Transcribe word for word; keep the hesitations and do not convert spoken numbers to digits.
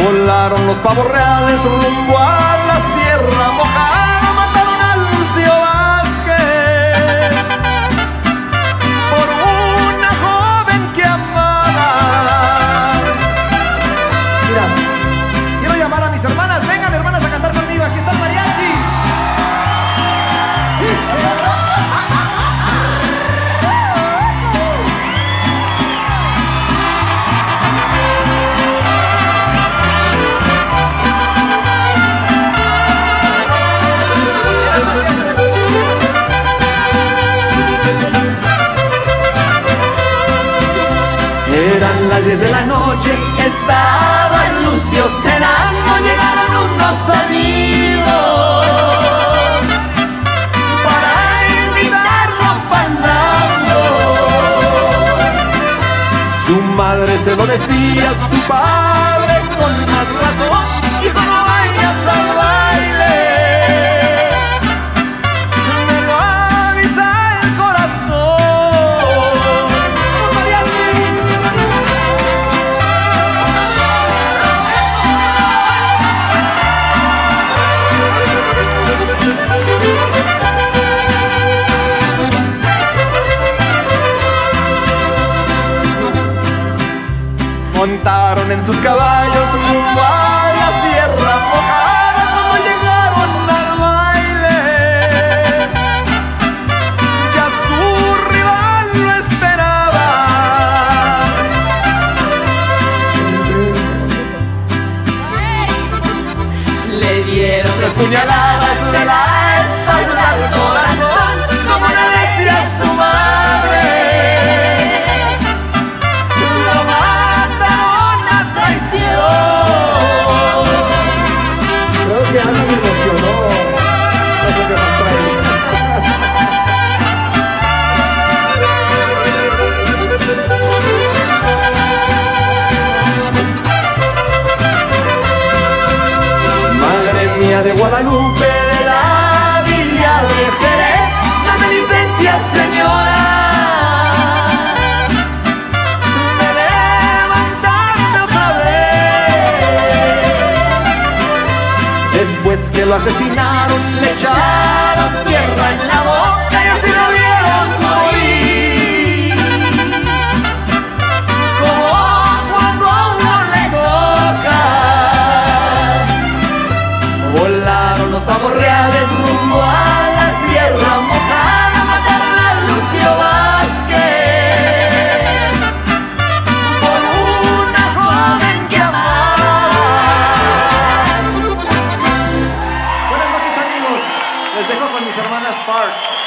Volaron los pavos reales rumbo a la Sierra Mojada, mataron a Lucio Vázquez por una joven que amaba. Mira, quiero llamar a mis hermanas. Vengan, hermanas, a cantar conmigo. Aquí está el mariachi. Eran las diez de la noche, estaba Lucio cenando, llegaron unos amigos para invitarlo a un fandango. Su madre se lo decía, su padre con más razón dijo: no vayas al baile, me lo avisa el corazón. Montaron en sus caballos rumbo a la Sierra Mojada. Cuando llegaron al baile, ya su rival lo esperaba. Le dieron tres puñaladas de la espalda al corazón, como le decía su madre. Creo que algo me emocionó. No sé qué pasó ahí. Madre mía de Guadalupe, de la Villa de Jerez, dame licencia, señora, después que lo asesinaron, le echaron tierra en la boca y así lo vieron morir. Como cuando a uno le toca. Volaron los pavos reales rumbo a la Sierra Mojada, mataron a Lucio Vázquez por una joven que amaba. Les dejo con mis hermanas Farts.